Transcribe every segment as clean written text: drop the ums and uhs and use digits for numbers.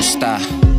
Kamusta?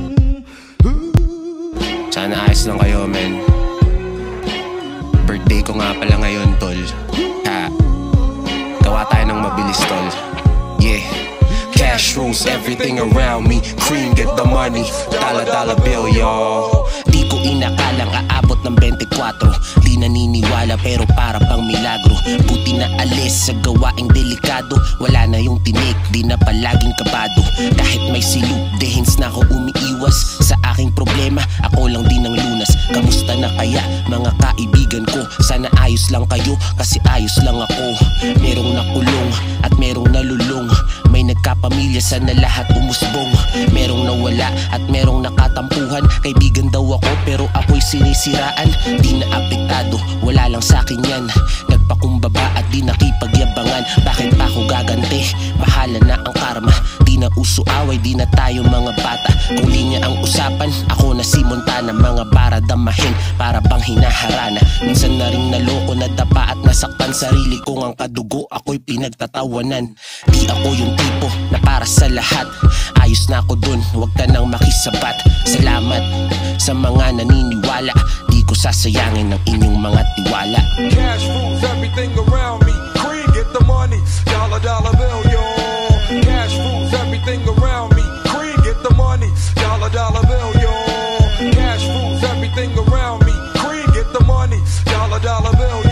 Sana ayos lang kayo, men. Birthday ko nga pala ngayon, tol. Ha, gawa tayo ng mabilis, tol. Yeah. Cash rules everything around me. Cream, get the money. Dollar bill, y'all. Di ko inakalang aabot ng 24. Di naniniwala pero para bang milagro. Buti na alis sa gawaing delikado. Wala na yung tinik, di na palaging kabado. Kahit may silub, dehins na ako umiiwas sa aking problema, ako lang din ang lunas. Kamusta na kaya mga kaibigan ko? Sana ayos lang kayo, kasi ayos lang ako. Merong nakulong at merong nalulong. May nagkapamilya, sana lahat umusbong. Merong nawala at merong nakatampuhan. Kaibigan daw ako pero ako'y sinisiraan. Di na apektado, wala lang sa'kin yan. Nagpakumbaba at di nakipagyabangan. Bakit pa ako gaganti? Bahala na ang karma. Di na uso away, di na tayo mga bata. Kung linya ang usapan, ako na si Montana. Mga bara damahin, para bang hinaharana. Minsan na rin naloko, nadapa at nasaktan. Sarili kong ang kadugo, ako'y pinagtatawanan. Di ako yung tipo na para sa lahat. Ayos na ako dun, huwag ka nang makisabat. Salamat sa mga naniniwala. Di ko sasayangin ang inyong mga tiwala. Cash rules everything around me. Cream, get the money. Dollar bill, yo. Cash rules everything around me. Cream, get the money. Dollar bill, yo. Cash rules everything around me. Cream, get the money. Dollar bill,